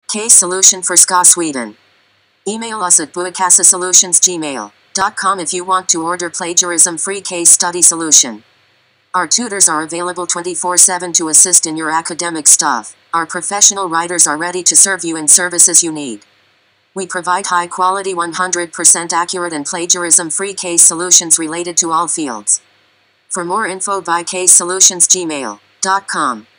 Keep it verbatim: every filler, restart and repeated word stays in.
Case solution for S C A Sweden. Email us at buakassasolutions gmail dot com if you want to order plagiarism-free case study solution. Our tutors are available twenty-four seven to assist in your academic stuff. Our professional writers are ready to serve you in services you need. We provide high-quality, one hundred percent accurate and plagiarism-free case solutions related to all fields. For more info, buy case solutions gmail dot com.